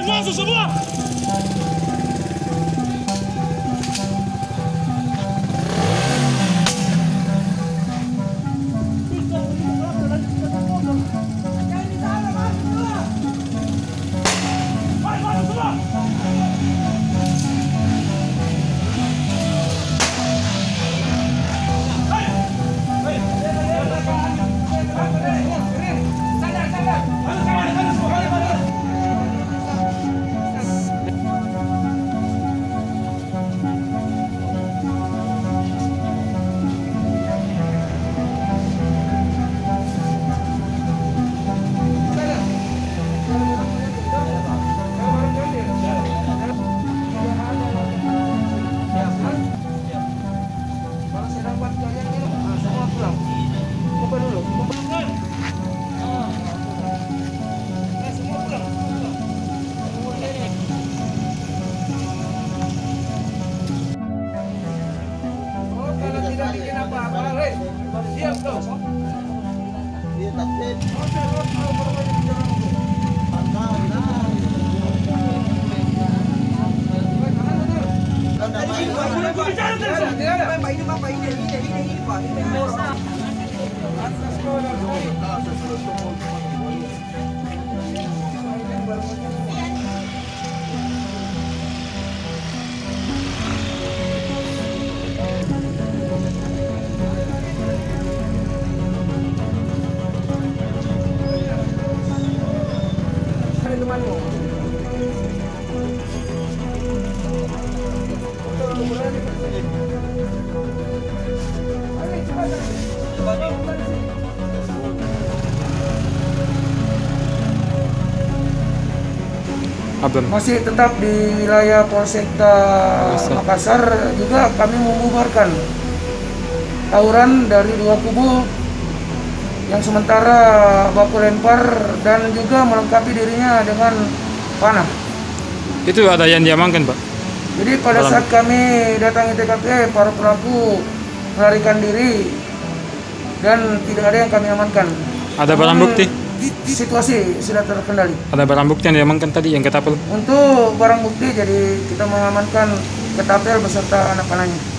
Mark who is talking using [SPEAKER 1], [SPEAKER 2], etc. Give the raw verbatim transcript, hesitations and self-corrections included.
[SPEAKER 1] masuk semua.
[SPEAKER 2] Masih tetap di wilayah Polsekta Makassar juga kami membubarkan tawuran dari dua kubu yang sementara baku lempar dan juga melengkapi dirinya dengan panah.
[SPEAKER 3] Itu ada yang diamankan, Pak?
[SPEAKER 2] Jadi pada saat kami datangi T K P, para pelaku melarikan diri dan tidak ada yang kami amankan.
[SPEAKER 3] Ada barang bukti?
[SPEAKER 2] Situasi sudah terkendali.
[SPEAKER 3] Ada barang bukti yang diamankan tadi, yang ketapel?
[SPEAKER 2] Untuk barang bukti, jadi kita mengamankan ketapel beserta anak panahnya.